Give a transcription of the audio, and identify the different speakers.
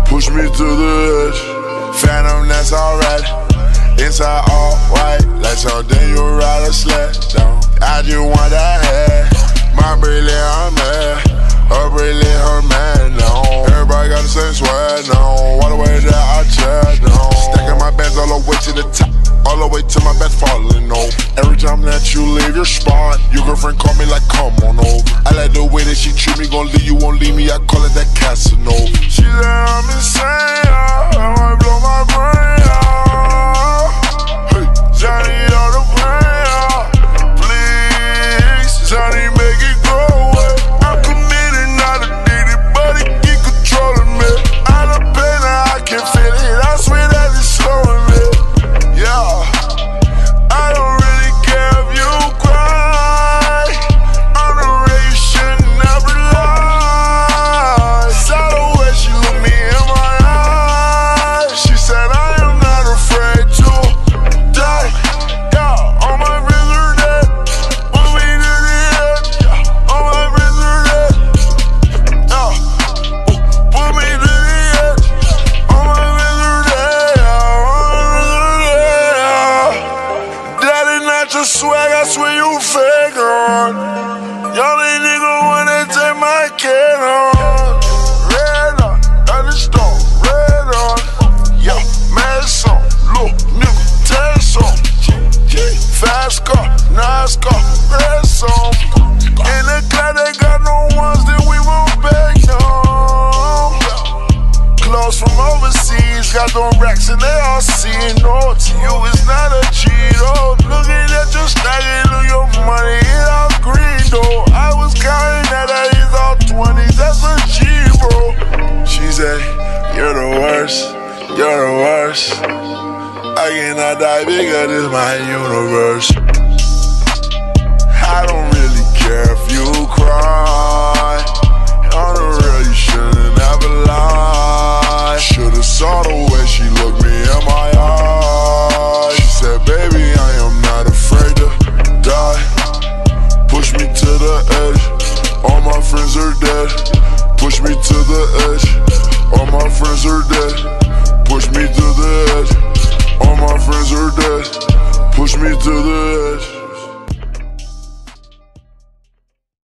Speaker 1: push me to the edge. Phantom, that's alright. Inside all white, like something you ride a sled down. I just want that head. My brilliant, I'm mad. Her brilliant, her man, no. Everybody got the same sweat, no. All the way that I chat, no. Stacking my bands all the way to the top, all the way to my bed falling over. Every time that you leave your spot, your girlfriend call me like, come on over. I like the way that she treat me, gon' leave you, won't leave me. I call it that Casanova. She said I'm insane, I might blow my brain out. Hey, Johnny, all the pain out. Please, Johnny, make it go away. I'm committed, not addicted, but it keep controlling me. I done pain, I can feel it. I swear that it's slowing me. Yeah. Swag, I swear you fake on. Y'all ain't nigga wanna take my kid on. Red on, at the store, red on. Yo, mask on, look, nigga, test on. Fast car, nice car, red song. In the car, they got no ones that we won't beg on. Clothes from overseas, got them racks and they all seeing. No, to you it's not a cheat, oh. Looking at your stacking, look your money, it all green though. I was counting that it's all 20s, that's a G, bro. She said, you're the worst, you're the worst. I cannot die bigger, this my universe. I don't really care if you cry. On the real, you shouldn't ever lie. Should've saw the way she looked me in my eyes. She said, baby, I am not afraid to die. Push me to the edge, all my friends are dead. Push me to the edge, all my friends are dead. Push me to the edge, all my friends are dead. Push me to the edge.